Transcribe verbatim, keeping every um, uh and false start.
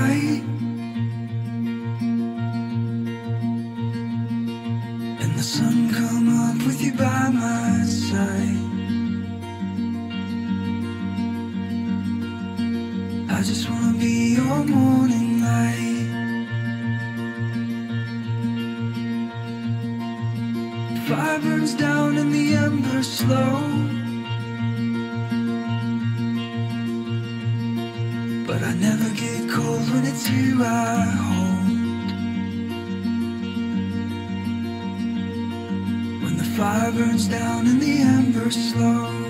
light, and the sun come up with you by my side. I just wanna be your morning light. Fire burns down and the embers slow, but I never get cold when it's you I hold. When the fire burns down and the embers slow,